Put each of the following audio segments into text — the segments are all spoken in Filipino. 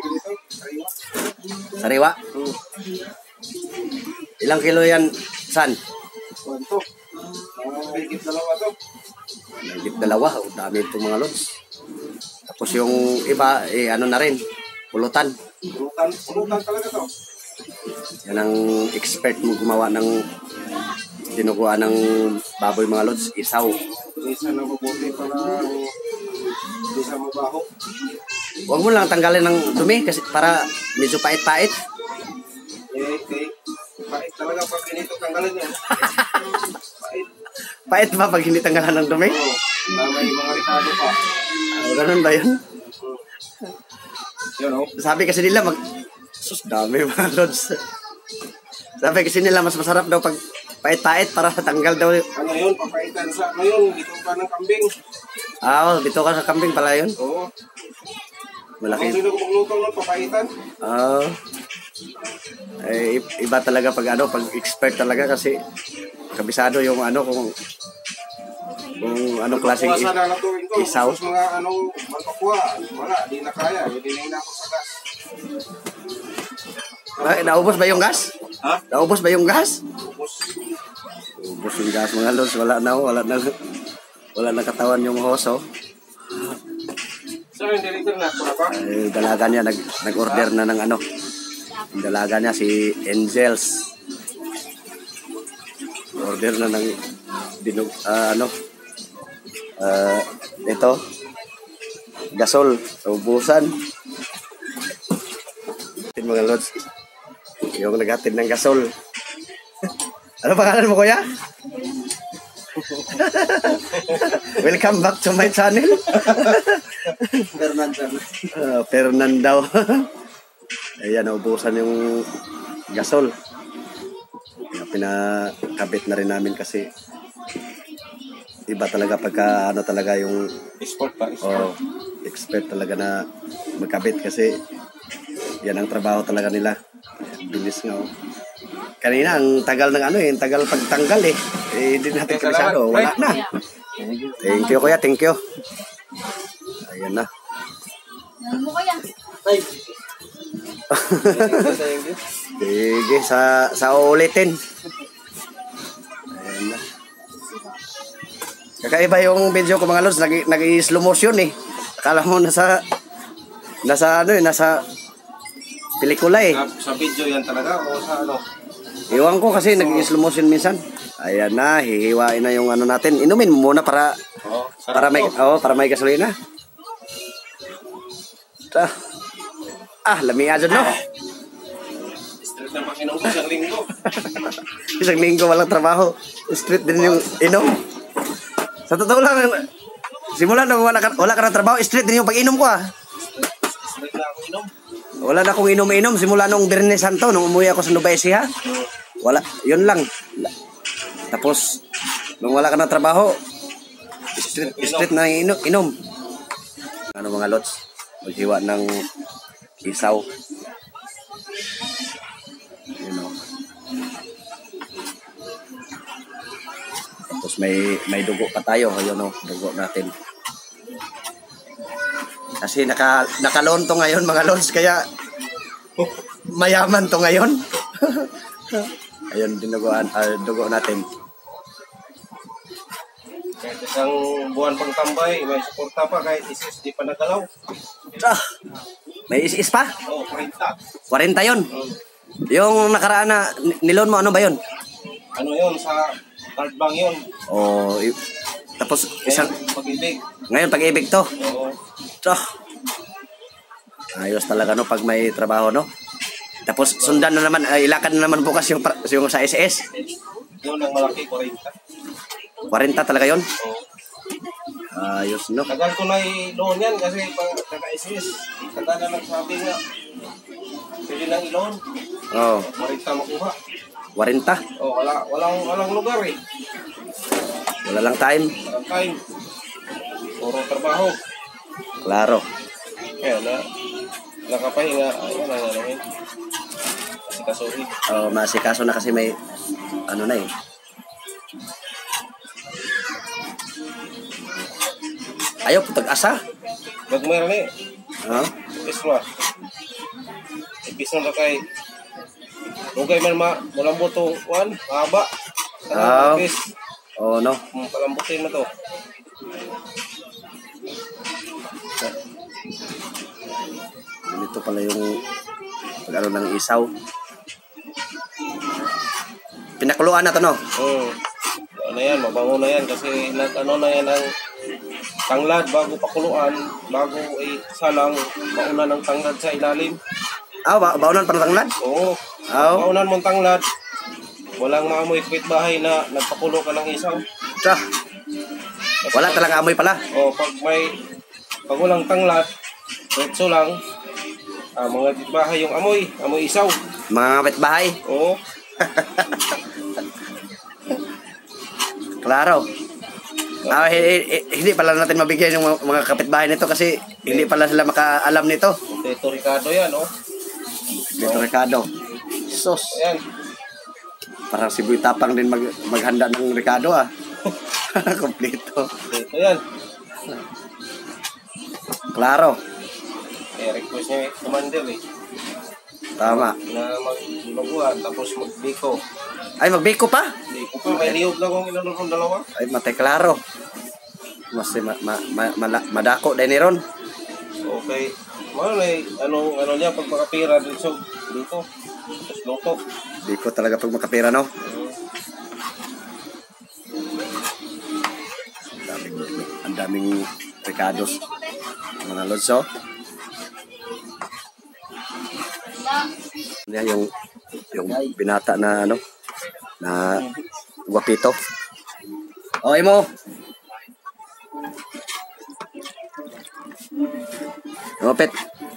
dito? Sariwa. Sariwa? Ilang kilo yan, San? Ito. Higit dalawa to. Higit dalawa. O, dami itong mga lods. Tapos yung iba, ano na rin, pulutan. Pulutan talaga to. Yan ang expert mo gumawa ng dinuguan ng baboy mga lods, isaw. Isa na mabuti para hindi siya mabaho. Huwag mo lang tanggalin ng dumi kasi para medyo pait-pait. Pait talaga pag ganito tanggalin yan. Pait. Pait ba pag hindi tanggalan ng dumi? Oo. May mga ricado pa. Ganun ba yun? Yun o. Sabi kasi nila sus, dami mga lods. Sabi kasi nila mas masarap daw pag pait-pait para tanggal daw. Ano yun? Papaitan sa ngayon. Dito pa ng kambing. Bito ka sa kambing pala yun. Oo. Malaki. Kung sino ko magluto ng papaitan? Iba talaga pag expert talaga kasi kabisado yung kung anong klaseng isaw. Tapos mga magpakuha. Wala, di na kaya. Hindi na ako sa gas. Naubos ba yung gas? Ha? Naubos ba yung gas? Ubus. Ubos yung gas mga lods. Wala na katawan yung hoso. So, yung director na, kuna ba? Dalaga niya, nag-order na ng Yung dalaga niya, si Angels. Order na ng ito, gasol, ubusan. Mga lods, yung naghatid ng gasol. Ano pangalan mo, kuya? Welcome back to my channel. Fernan daw. Ayan, naubusan yung gasol. Kaya pinakabit na rin namin kasi iba talaga pagka talaga yung Export pa. expert talaga na magkabit kasi yan ang trabaho talaga nila. Bilis nga. Kanina ang tagal ng ang tagal pagtanggal hindi natin kabisado. Wala na. Thank you kuya, thank you. Ayan na. Ano mo kaya? Sige, sa ulitin. Ayan na. Kakaiba yung video ko mga lods, nag-slow motion Akala mo nasa pelikula Sa video yan talaga o sa Iwan ko kasi nag-slow motion minsan. Ayan na, hihiwain na yung natin. Inumin mo muna para may gasolina. Lamig dyan, no? Stress na makinom ko isang linggo. Isang linggo walang trabaho. Street din yung inom. Sa totoo lang, simula nung wala ka ng trabaho, street din yung pag-inom ko Stress na ako inom. Wala na akong inom-inom simula nung Biyernes Santo nung umuwi ako sa Nueva Ecija. Wala, yun lang. Tapos nung wala ka ng trabaho, street na inom. Mga lods, maghiwa ng isaw. Tapos may dugo pa tayo, dugo natin. Kasi nakaloan to ngayon mga lods, kaya mayaman to ngayon. Ayun, dugo natin. Kahit isang buwan pang tambay, may suporta pa kahit isis di pa nagalaw. May is pa? Oo, 40. 40 yun. Yung nakaraan na nilon mo, ano ba yun? Ano yun, sa card bank yun. Tapos isang Pag-ibig. ngayon pag-ibig to. Oo. Ayos talaga pag may trabaho Tapos sundan na naman, ilakad na naman bukas yung sa SS. Yun ang malaki, 40. 40 talaga yun. Oo. Ayos Tagal ko na i-loan yan kasi pag kaka-SS. Tagal na nagsabi nga. Pwede nang i-loan. 40 makuha. 40. Walang lugar Wala lang time. Walang time. Puro trabaho. Klaro. Kaya nakapahinga. Ayun na namin. Kasi kasuhin. Masikaso na kasi may Ayaw, putag asa. Nagmer ni. Ha? Iswa. Bisa na kay Lugay man malambot to, kuan, haba. Pis. Oh, no. Palambutin mo to. Ganito pala yung pag-ano ng isaw. Pinakuluan na to, no? Ano yan, mabango na yan kasi ano na yan ang tanglad bago pakuluan, bago salang, mauna ng tanglad sa ilalim. Baunan pa ng tanglad? Oo. Baunan mong tanglad. Walang maamoy kapitbahay na nagpakulo ka ng isaw. Wala talaga amoy pala. Pag walang tanglad, retso lang, mga kapitbahay yung amoy isaw. Mga kapitbahay? Oo. Klaro. Hindi pala natin mabigyan yung mga kapitbahay nito kasi hindi pala sila makaalam nito. Tito Ricardo yan, oh. Tito Ricardo. Sos. Ayan. Parang si Boy Tapang din maghanda ng Ricardo, Kompleto. Ito yan. Klaro. Request niya commander Tama. na magluguan tapos magbiko. Ay, magbiko pa? Biko pa, may liyog na kung ilan ng dalawa. Ay, mate klaro. Mas madako din ni Ron. Okay. Ano niya pag makapira dito. Tapos luto. Biko talaga pag makapira, no? Ang daming Ricardos. Mga lods, Yan yung binata na na guwapito. Mo. Pet.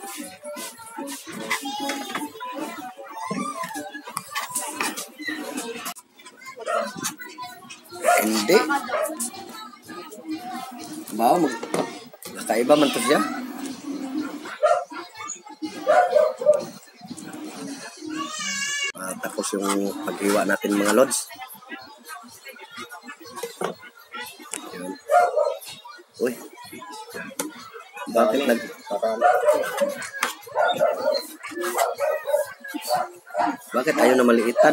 Hindi. Kakaiba man to siya. Tapos yung paghiwa natin mga lods. Yun. Uy. Bakit Bakit ayaw na maliitan?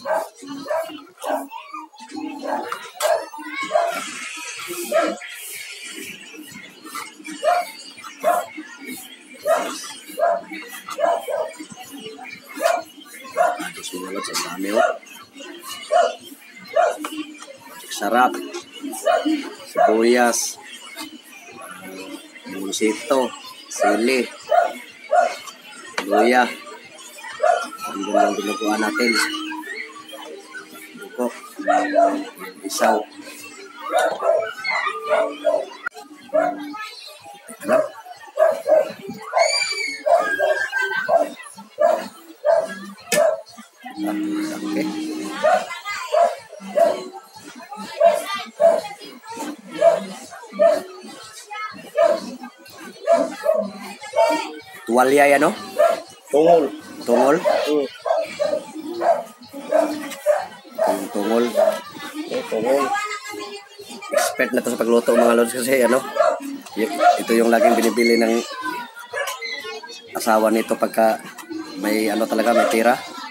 Tapos mga lods, ang dami, sarap. Sibuyas. Musito. Sili. Luya. Ang ganda ng ginagawa natin. Buko. Isaw. Alam? Okay. Tuwalya yan, no? Tungol. Tungol? Tungol. Tungol. Expert na to sa pagluto mga lods kasi ito yung laging binibili ng asawa nito pagka may talaga may tira.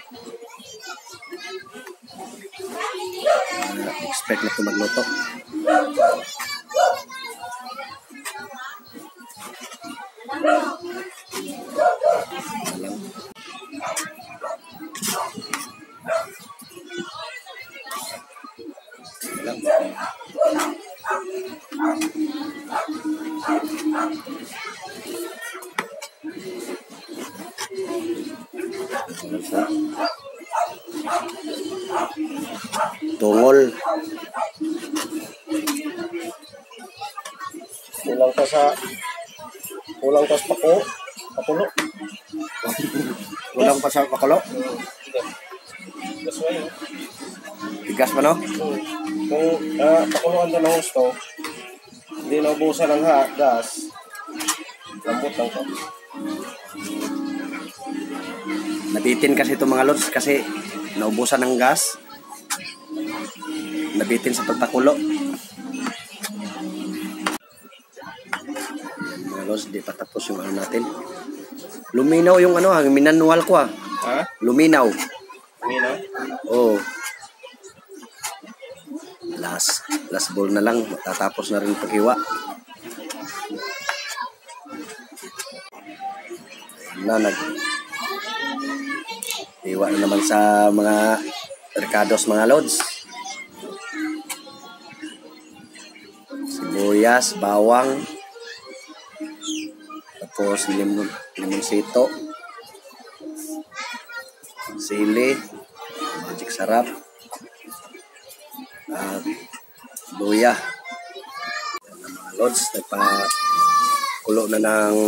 Expert na to magluto. Tungol. Kulang pa sa pakulo. Kulang pa sa pakulo? Gasway, no? Bigas pa, no? Kung pakuluan doon ng gusto, hindi naubusan ng gas, lambot lang to. Nabitin kasi itong mga lods kasi naubusan ng gas. Nabitin sa pagpakulo. Mga lods, di pa tapos yung natin. Luminaw yung ano, ang minanual ko ah. Ha? Luminaw. Mino? Oh. Last ball na lang. Tatapos na rin paghiwa. Hiwa na naman sa mga ricados, mga lods. Sibuyas, bawang, tapos limonsito, sili, magic sarap, at luya. Yan ang mga lods, nagpakulo na ng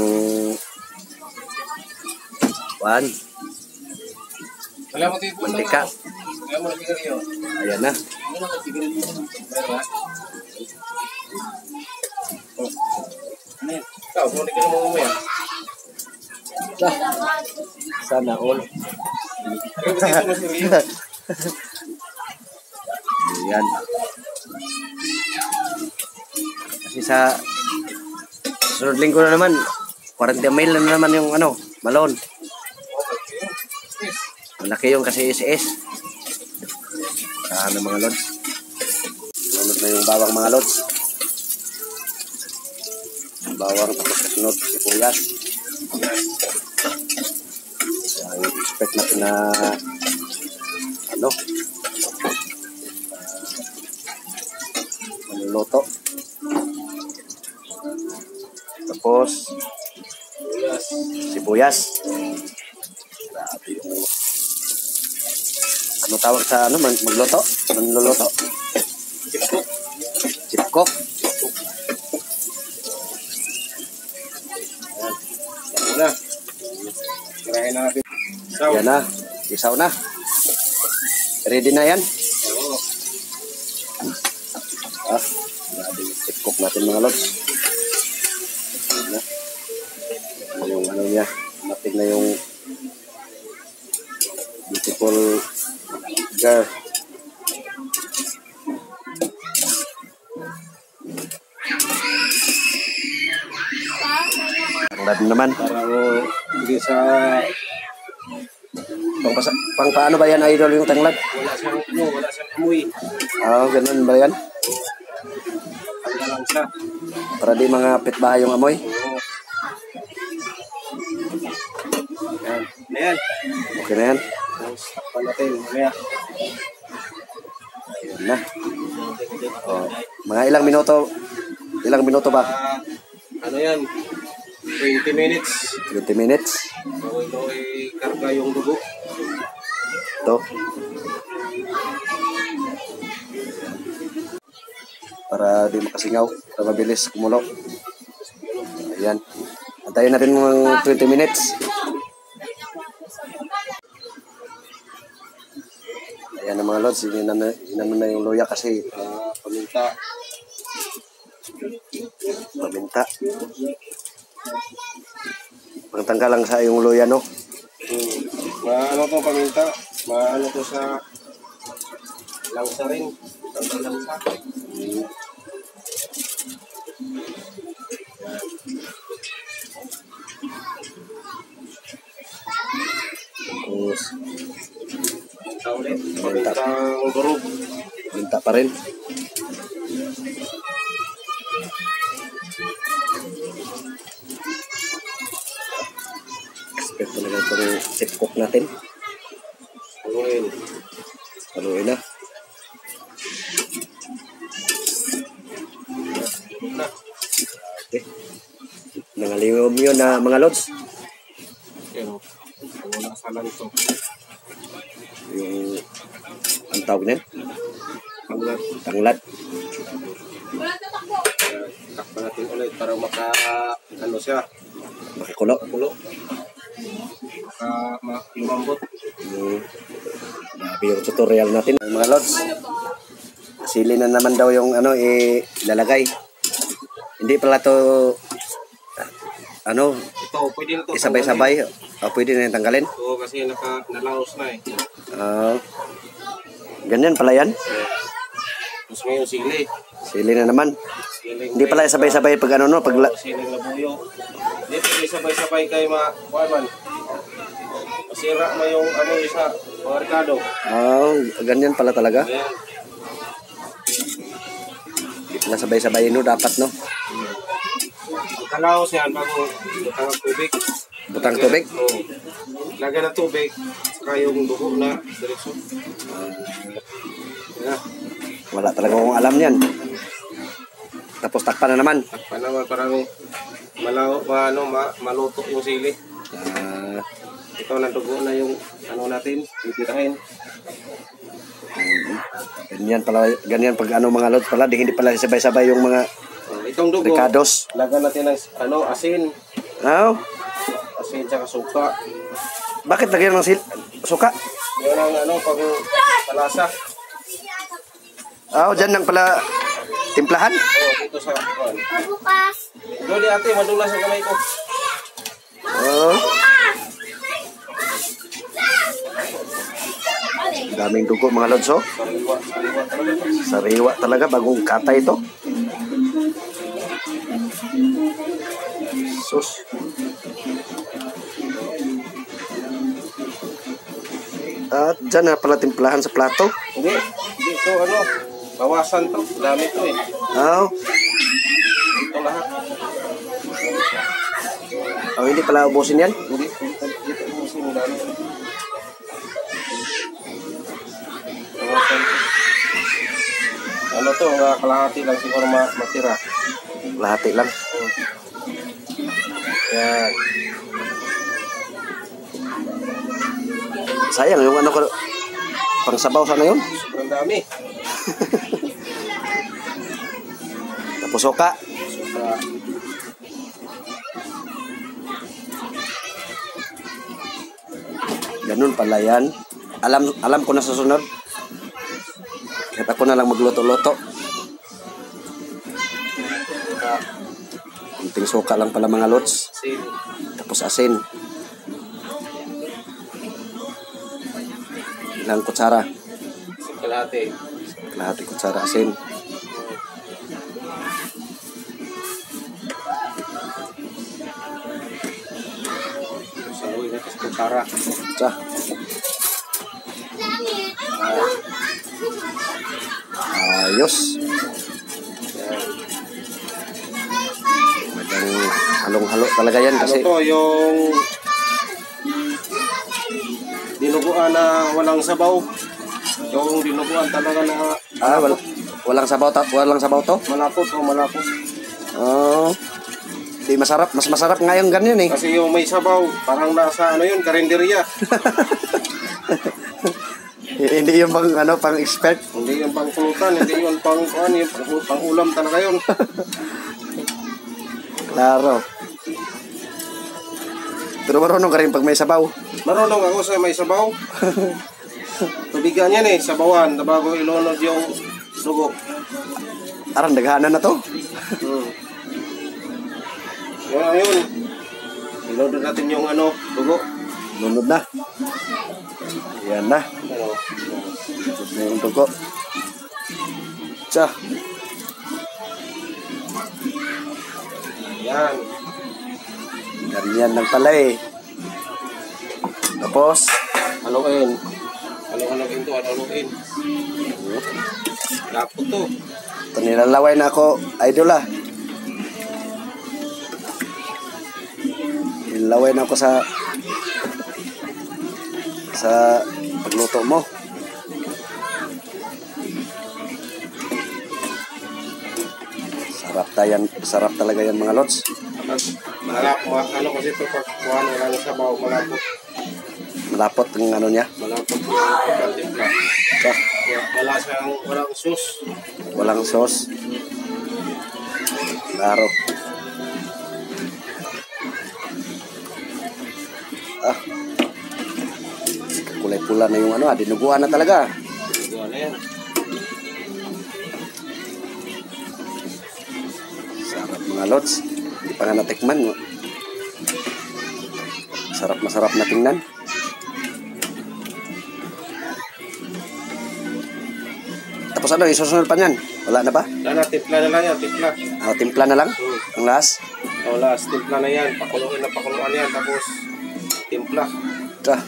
mantika. Ayan na. Sana all. Ayan. Kasi sa sunod linggo na naman, 40 mil na naman yung ano, Malone. Malaki yung kasi SS. Sana mga lods. Sunod na yung bawang, mga lods. Bawang, tapos kasunod, sibuyas. Ang expect natin na ano, manuluto. Tapos sibuyas. Grabe yung ano tawag sa ano, magluluto? Manluluto? Chipcook. Na. Kirain na natin. Yan na. Isaw na. Ready na yan? Oo. Grabe yung chipcook natin, mga lods. Yan na. Yung ano niya. Matig na yung beautiful girl. Tanglad naman. Parang hindi sa Pang paano ba yan, idol, yung tanglad? wala siyang amoy. Ganun ba yan? Ano lang siya. Para di mga pitbahay yung amoy. Oo. Yan. Ayan. Okay na yan. Tapos takpan natin. Mamaya. Ayan na. Mga ilang minuto ba? Ano yan? 20 minutes. 20 minutes. Bago ito ay karga yung dugo. Ito. Para di makasingaw. Para mabilis kumulo. Ayan. Antayin natin mga 20 minutes. Ayan na mga lods. Inano na yung luya kasi Paminta. Pagtangka lang sa yung luya, no? Maano itong paminta. Maano to sa langsa rin. Langsa. Tapos, Paminta ulit. Pamintang durog. minta pa rin. Expect talaga itong chipcook natin. Haluin na. Okay. Nangaliwam yun na mga lods. Yan o. Wala sa lang ito. Yung ang tawag na yun? Tanglad. Tanglad. Takpan natin ulit para ano siya. Makikulo. Kulo. Lumambot. Grabe yung tutorial natin. Mga lods. Sili na naman daw yung ano ilalagay. Hindi pala to ano Ito, pwede na ito. isabay-sabay. Pwede na yung tanggalin. Oo, kasi nalaos na eh. Ganyan pala yan. Mas ngayon sili. Sili na naman. Siling Hindi pala sabay-sabay pag ano no, pag siling labuyo. Di pwede sabay-sabay kayo kuhaan man. Masira mo yung ano sa mga rekado. Oh, ganyan pala talaga. Ayan. Di pala sabay-sabay no, dapat no. Kalaos yan bago butang ng tubig. Butang tubig? Oo. Lagyan ng tubig, saka yung dugo na diretso. Yeah. Wala talaga akong alam yan. Tapos takpan na naman. Takpan naman parang maluto yung sili. Ito na dugo na yung ano natin, titirahin. Ganyan pag ano mga lods pala, hindi pala sabay-sabay yung mga Itong dugo, ricados. lagyan natin ng asin. Oh, Asin tsaka suka. bakit lagyan ng suka? Yun ang pag palasa. Oh, dyan lang pala timplahan. Dito sa kuwan. Bukas. Doon di ate, madulas ang kamay ko. Oh. Daming dugo mga lods oh. Sariwa talaga. Sariwa talaga, bagong kata ito. Sus. At dyan na pala timplahan sa plato. Hindi ito bawasan to. Dami to eh. Oh. Ito lahat. Oh, hindi pala ubusin yan. Hindi ubusin mo dami. Bawasan to. Ano to, kalahati lang siguro matira. Lahati lang. Yan. Sayang yung ano ko, pang sabaw sana yun. Sobrang dami. Tapos suka. Suka. Ganun pala yan. Alam ko na sa sunod. Kahit ako na lang magluto-luto. Kunting suka lang pala mga lods. Asin. Tapos asin. Ilang kutsara? Asin kalahati. Kalahati kutsara asin. Saluhin natin sa kutsara. Tsa. Ayos. Magandang halong-halo talaga yan kasi Ano to, yung dinuguan na walang sabaw. Yung dinuguan talaga na walang sabaw to. malapot o malapot. Oh. Di masarap, mas masarap nga yung ganyan eh. Kasi yung may sabaw, parang nasa karinderya. Hindi yung pang expert. Hindi yung pang pulutan, hindi yung pang ulam talaga yun. Klaro. Pero marunong ka rin pag may sabaw. Marunong ako sa may sabaw. Tubigan yan sabawan, bago ilunod yung dugo. Arang daghanan na to. Yun. Ilunod natin yung dugo. Lunod na. Yan na. Ano? Lunod na yung dugo. Tsa. Yan. Ganyan lang pala eh. Tapos, Haluin. Haluin to, haluin. Lapot to. ito nilalaway na ako, idol ah. Nilalaway na ako sa pagluto mo. Sarap talaga yan mga lods. Kasi ito pag kuha na lang sa baw, malapot. Malapot ang niya. Malapot yung pagkatimpla. Walang sus. Walang sauce. Klaro. Kulay pula na yung dinuguan na talaga. Yan na yan. Sarap mga lods. Hindi pa nga natikman. Masarap na tingnan. Tapos isusunod pa niyan? Wala na ba? Timpla na lang yan, timpla. Timpla na lang? Ang last? O last, timpla na yan. Pakuluan na pakuluan yan. Tapos, timpla. Ito.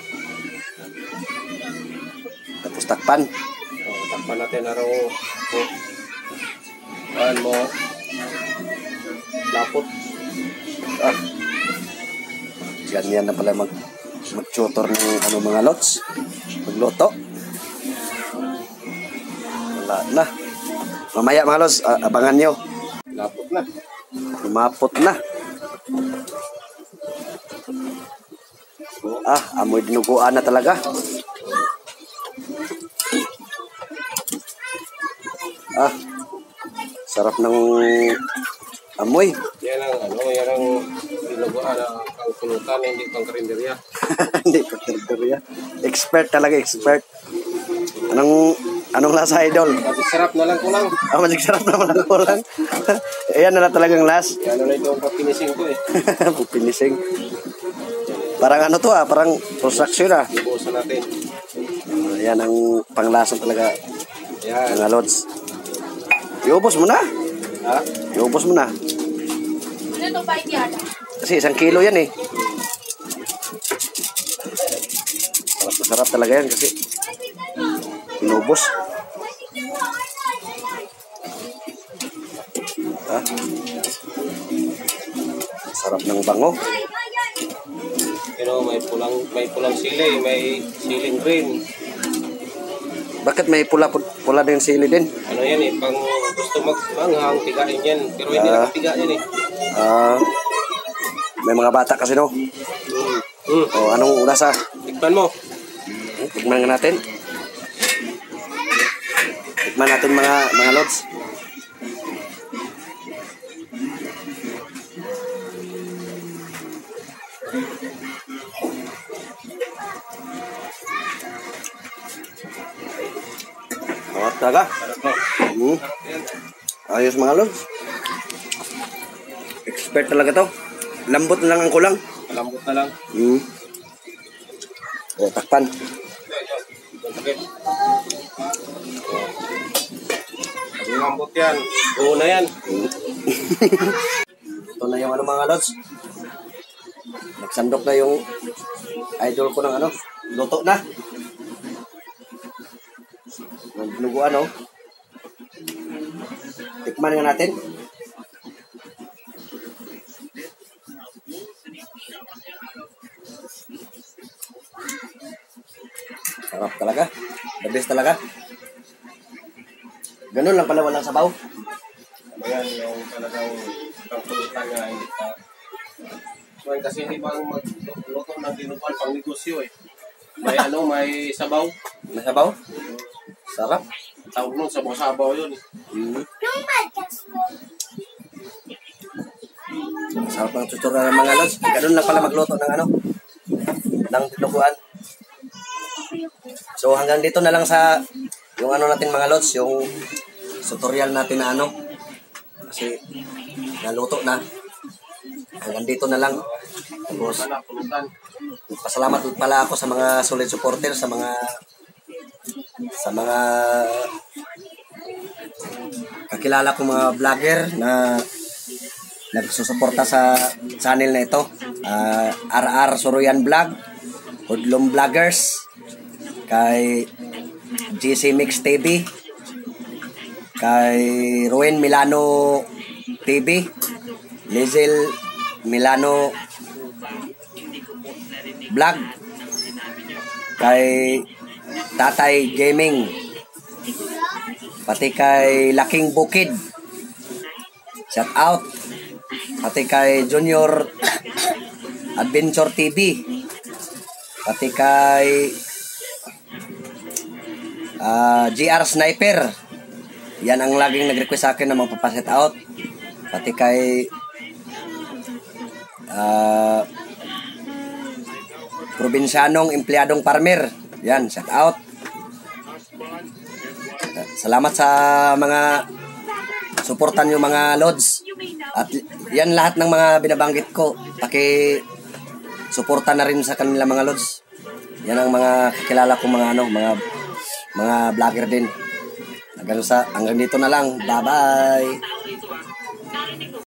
Tapos takpan. O, takpan natin araw. Ayan mo. Lapot. Ah. Ganyan na pala mag-tutor ng ano mga lots. Magluto. Wala na. Mamaya mga lots, abangan nyo. Lapot na. Lumapot na. Amoy dinuguan na talaga. Sarap ng amoy. Yan ang dinuguan ang pulutan, hindi pang karinderya. Hindi pang karinderya. Expert talaga, expert. Anong lasa, idol? Magic sarap na lang kulang. Magic sarap na lang kulang. Ayan na talagang last. Yan na ito ang papinising ko eh. Papinising. Parang ano to parang construction Ibuusan natin. Ayan ang panglasang talaga. Yan. Mga lods. Iubos mo na. Ha? Iubos mo na. Ano to, 5 yata? Kasi 1 kilo yan eh. Masarap talaga yan kasi inubos. Sarap ng bango. Pero may pulang sili, may siling green. Bakit may pula din sili din? Ano yan eh, pang gusto magmanghang, tigain yan. Pero hindi na tiga yan eh. May mga bata kasi no. Anong lasa? Tikman mo. Tikman nga natin. Tikman natin mga lods. Awat talaga. Ayos mga lods. Expert talaga to. Lambot na lang ang kulang. Malambot na lang. Takpan. Pag lambot yan, buo na yan. Ito na yung mga lods. Nagsandok na yung idol ko ng luto na. Nagluguan Tikman nga natin. Sarap talaga. The best talaga. Ganun lang pala, walang sabaw. Ano yan, yung talagang pangpulutan nga, hindi ka. So, kasi hindi pa magluto ng dinuguan pang negosyo eh. May may sabaw. May sabaw? Sarap. Tawag nun, sabaw-sabaw yun. Sarap ng tutorial ng mga lods. Ganun lang pala magluto ng ng dinuguan. So hanggang dito na lang sa yung natin mga lods, yung tutorial natin na kasi naluto na. Hanggang dito na lang. Tapos pasalamat pala ako sa mga solid supporter, sa mga kakilala kong mga vlogger na nagsusuporta sa channel na ito. RR Soroyan Vlog, Hudlom Vloggers, kay GC Mix TV, kay Ruin Milano TV, Lizel Milano Vlog, kay Tatay Gaming, pati kay Laking Bukid, shout out, pati kay Junior Adventure TV, pati kay GR Sniper, yan ang laging nag-request sa akin na magpapaset out, pati kay Probinsyanong Empleyadong Farmer, yan, shout out. Salamat sa mga suportan nyo mga lods. At yan lahat ng mga binabanggit ko, suporta na rin sa kanila mga lods. Yan ang mga kakilala ko mga vlogger din. Hanggang dito na lang. Bye-bye.